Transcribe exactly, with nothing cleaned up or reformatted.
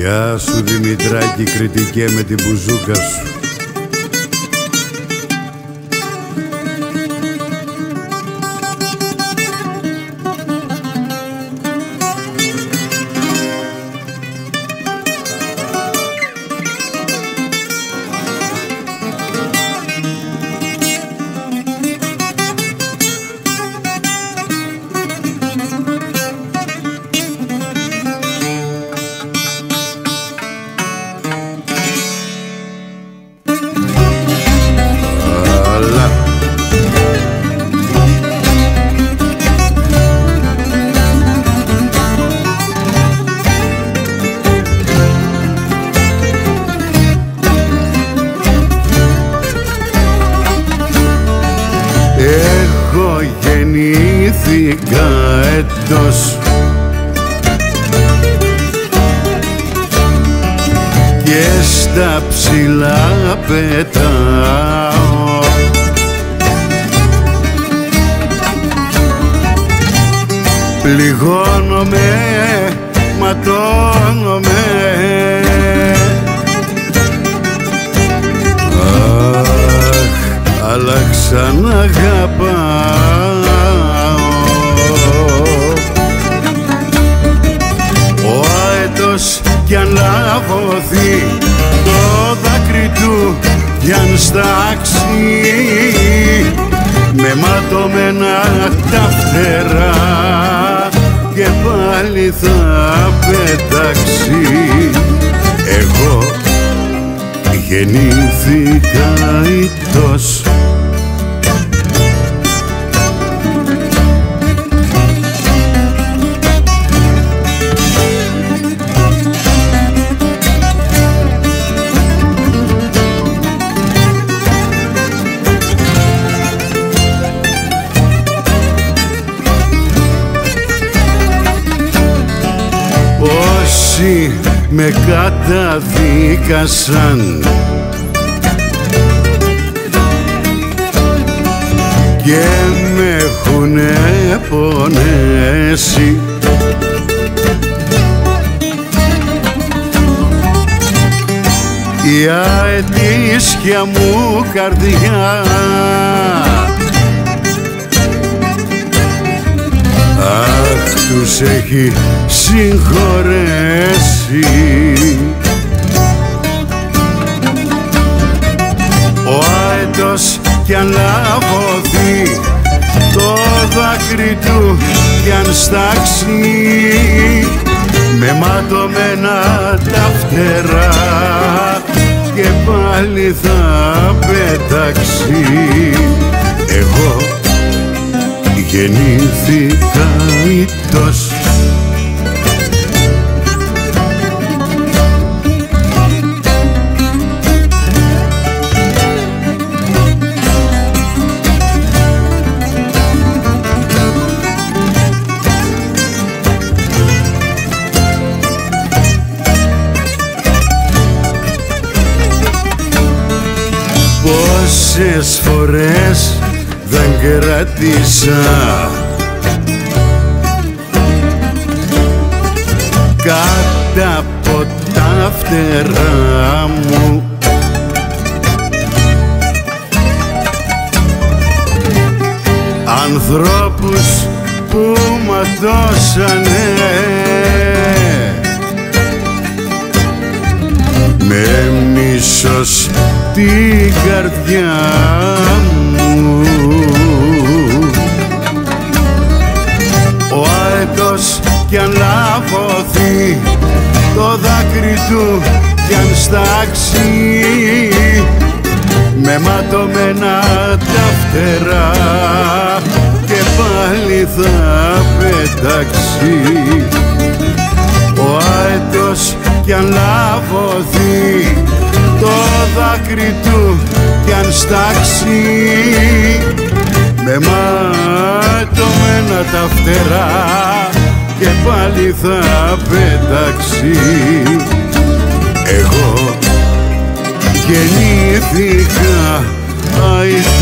Γεια σου Δημητράκη, κριτικέ με την μπουζούκα σου. Εγώ γεννήθηκα έτος και στα ψηλά πετάω, πληγώνομαι, ματώνομαι, αλλά ξαναγαπάω. Ο αέτος κι αν λαβωθεί, το δάκρυ του κι αν στάξει, με ματωμένα τα φτερά και πάλι θα πετάξει. Εγώ γεννήθηκα ήτος. Όσοι με καταδίκασαν και με έχουνε πονέσει, η αετήσια μου καρδιά αχ, τους έχει συγχωρέσει. Ο αέτος κι αν λαβωθεί, το δάκρυ του κι αν στάξει, με ματωμένα τα φτερά και πάλι θα πετάξει. Εγώ γεννήθηκα ήτος. Πόσες φορές δεν κρατήσα κάτω από τα φτερά μου ανθρώπους που ματώσανε με μίσος την καρδιά μου. Ο αέτος κι αν λαβωθεί, το δάκρυ του κι αν στάξει, με ματωμένα τα φτερά και πάλι θα πετάξει. Ο αέτος κι αν λαβωθεί, το δάκρυ του κι αν στάξει, με ματωμένα τα φτερά και πάλι θα πετάξει. Εγώ γεννήθηκα αητός.